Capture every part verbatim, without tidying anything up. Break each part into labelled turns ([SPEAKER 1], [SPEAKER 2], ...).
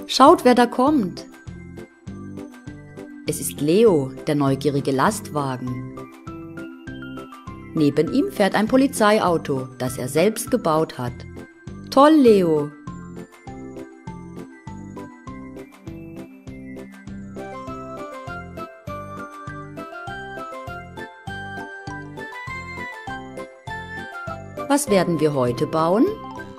[SPEAKER 1] Schaut, wer da kommt. Es ist Leo, der neugierige Lastwagen. Neben ihm fährt ein Polizeiauto, das er selbst gebaut hat. Toll, Leo! Was werden wir heute bauen?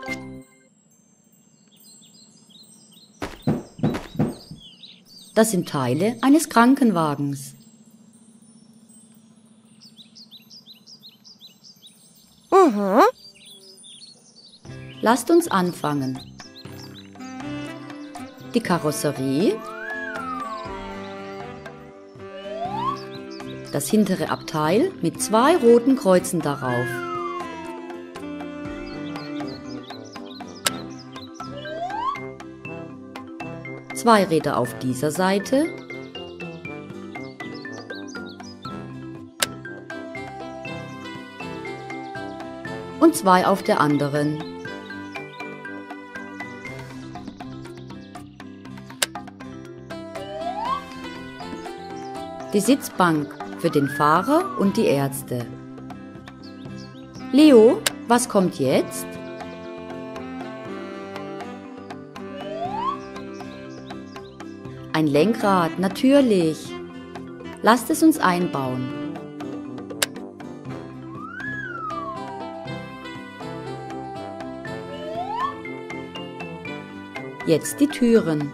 [SPEAKER 1] Das sind Teile eines Krankenwagens.
[SPEAKER 2] Mhm.
[SPEAKER 1] Lasst uns anfangen. Die Karosserie, das hintere Abteil mit zwei roten Kreuzen darauf. Zwei Räder auf dieser Seite und zwei auf der anderen. Die Sitzbank für den Fahrer und die Ärzte. Leo, was kommt jetzt? Ein Lenkrad, natürlich. Lasst es uns einbauen. Jetzt die Türen.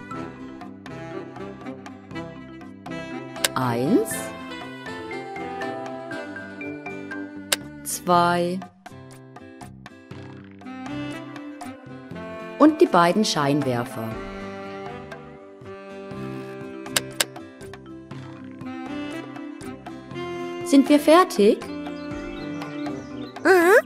[SPEAKER 1] Eins, zwei und die beiden Scheinwerfer. Sind wir fertig?
[SPEAKER 2] Mhm.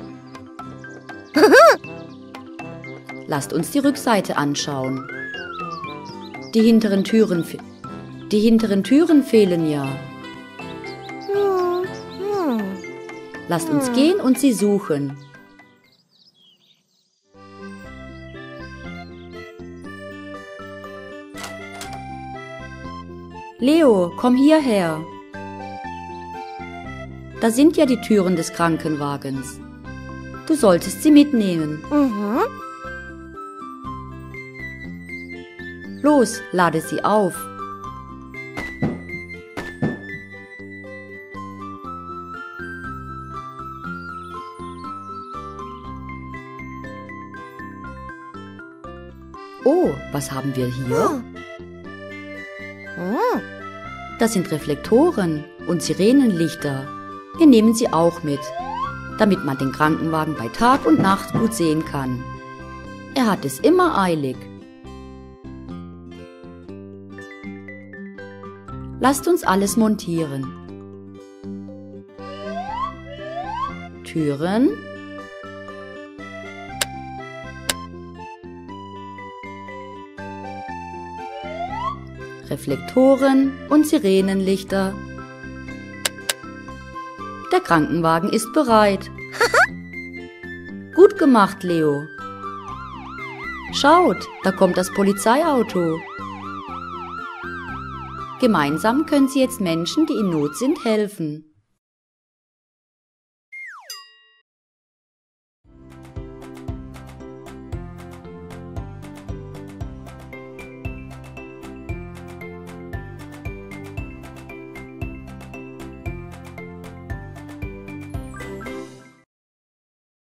[SPEAKER 1] Lasst uns die Rückseite anschauen. Die hinteren Türen, die hinteren Türen fehlen ja.
[SPEAKER 2] Mhm.
[SPEAKER 1] Lasst uns gehen und sie suchen. Leo, komm hierher. Da sind ja die Türen des Krankenwagens. Du solltest sie mitnehmen.
[SPEAKER 2] Mhm.
[SPEAKER 1] Los, lade sie auf. Oh, was haben wir hier?
[SPEAKER 2] Mhm.
[SPEAKER 1] Das sind Reflektoren und Sirenenlichter. Wir nehmen sie auch mit, damit man den Krankenwagen bei Tag und Nacht gut sehen kann. Er hat es immer eilig. Lasst uns alles montieren. Türen. Reflektoren und Sirenenlichter. Der Krankenwagen ist bereit. Gut gemacht, Leo. Schaut, da kommt das Polizeiauto. Gemeinsam können Sie jetzt Menschen, die in Not sind, helfen.